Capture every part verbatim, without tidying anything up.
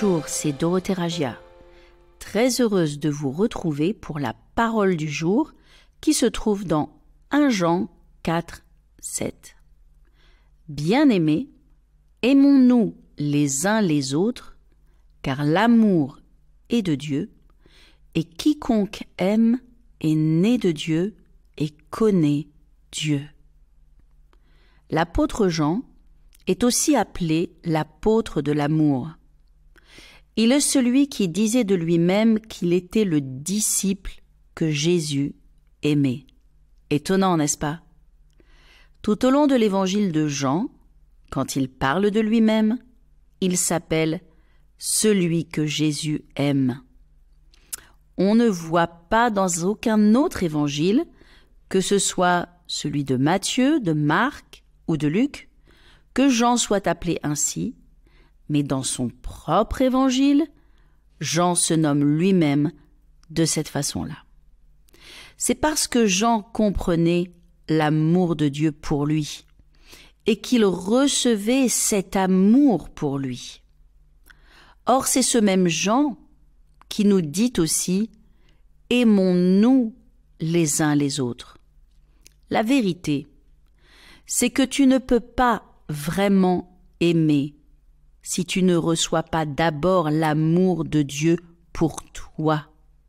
Bonjour, c'est Dorothée Ragia. Très heureuse de vous retrouver pour la parole du jour qui se trouve dans premier Jean quatre, sept. Bien-aimés, aimons-nous les uns les autres, car l'amour est de Dieu, et quiconque aime est né de Dieu et connaît Dieu. L'apôtre Jean est aussi appelé l'apôtre de l'amour. Il est celui qui disait de lui-même qu'il était le disciple que Jésus aimait. Étonnant, n'est-ce pas? Tout au long de l'évangile de Jean, quand il parle de lui-même, il s'appelle « celui que Jésus aime ». On ne voit pas dans aucun autre évangile, que ce soit celui de Matthieu, de Marc ou de Luc, que Jean soit appelé ainsi, mais dans son propre évangile, Jean se nomme lui-même de cette façon-là. C'est parce que Jean comprenait l'amour de Dieu pour lui et qu'il recevait cet amour pour lui. Or, c'est ce même Jean qui nous dit aussi « Aimons-nous les uns les autres ». La vérité, c'est que tu ne peux pas vraiment aimer si tu ne reçois pas d'abord l'amour de Dieu pour toi.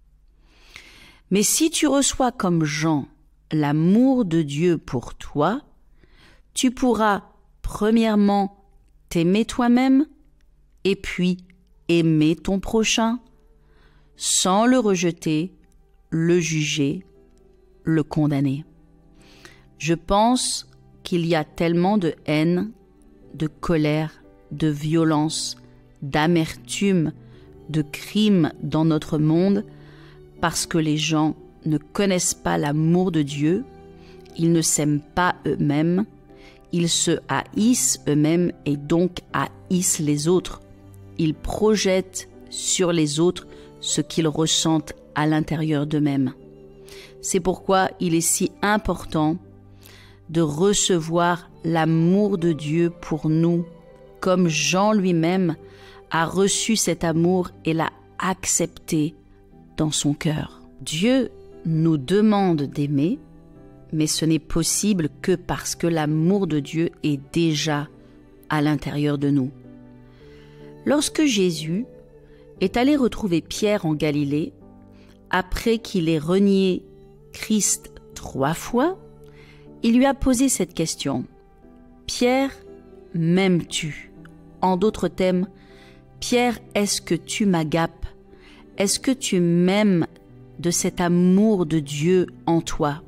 Mais si tu reçois comme Jean l'amour de Dieu pour toi, tu pourras premièrement t'aimer toi-même et puis aimer ton prochain sans le rejeter, le juger, le condamner. Je pense qu'il y a tellement de haine, de colère, de violence, d'amertume, de crimes dans notre monde parce que les gens ne connaissent pas l'amour de Dieu, ils ne s'aiment pas eux-mêmes, ils se haïssent eux-mêmes et donc haïssent les autres. Ils projettent sur les autres ce qu'ils ressentent à l'intérieur d'eux-mêmes. C'est pourquoi il est si important de recevoir l'amour de Dieu pour nous, comme Jean lui-même a reçu cet amour et l'a accepté dans son cœur. Dieu nous demande d'aimer, mais ce n'est possible que parce que l'amour de Dieu est déjà à l'intérieur de nous. Lorsque Jésus est allé retrouver Pierre en Galilée, après qu'il ait renié Christ trois fois, il lui a posé cette question. « Pierre, m'aimes-tu » En d'autres termes, « Pierre, est-ce que tu m'agapes? Est-ce que tu m'aimes de cet amour de Dieu en toi?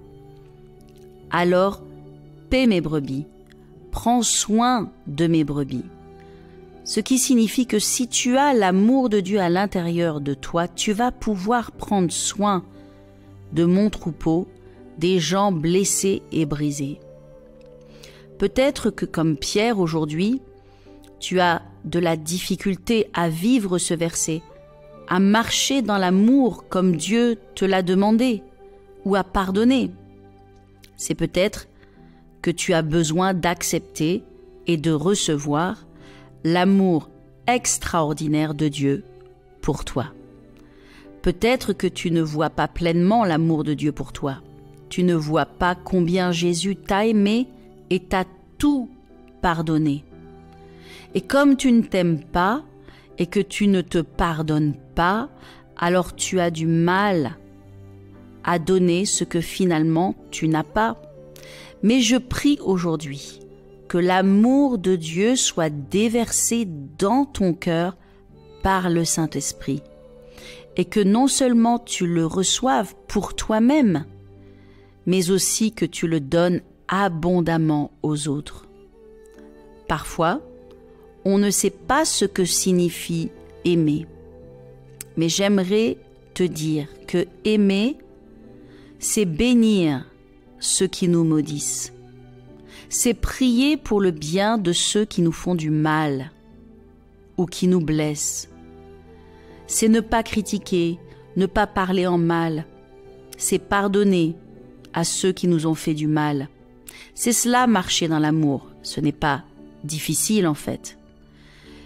Alors, paie mes brebis, prends soin de mes brebis. » Ce qui signifie que si tu as l'amour de Dieu à l'intérieur de toi, tu vas pouvoir prendre soin de mon troupeau, des gens blessés et brisés. Peut-être que comme Pierre aujourd'hui, tu as de la difficulté à vivre ce verset, à marcher dans l'amour comme Dieu te l'a demandé, ou à pardonner. C'est peut-être que tu as besoin d'accepter et de recevoir l'amour extraordinaire de Dieu pour toi. Peut-être que tu ne vois pas pleinement l'amour de Dieu pour toi. Tu ne vois pas combien Jésus t'a aimé et t'a tout pardonné. Et comme tu ne t'aimes pas et que tu ne te pardonnes pas, alors tu as du mal à donner ce que finalement tu n'as pas. Mais je prie aujourd'hui que l'amour de Dieu soit déversé dans ton cœur par le Saint-Esprit et que non seulement tu le reçoives pour toi-même, mais aussi que tu le donnes abondamment aux autres. Parfois, on ne sait pas ce que signifie aimer, mais j'aimerais te dire que aimer, c'est bénir ceux qui nous maudissent. C'est prier pour le bien de ceux qui nous font du mal ou qui nous blessent. C'est ne pas critiquer, ne pas parler en mal. C'est pardonner à ceux qui nous ont fait du mal. C'est cela marcher dans l'amour. Ce n'est pas difficile en fait.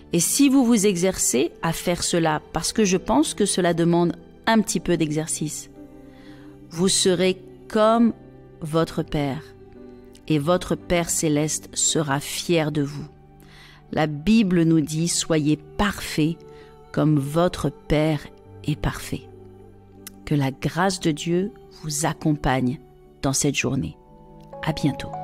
Et si vous vous exercez à faire cela, parce que je pense que cela demande un petit peu d'exercice, vous serez comme votre Père, et votre Père céleste sera fier de vous. La Bible nous dit « Soyez parfaits comme votre Père est parfait ». Que la grâce de Dieu vous accompagne dans cette journée. À bientôt.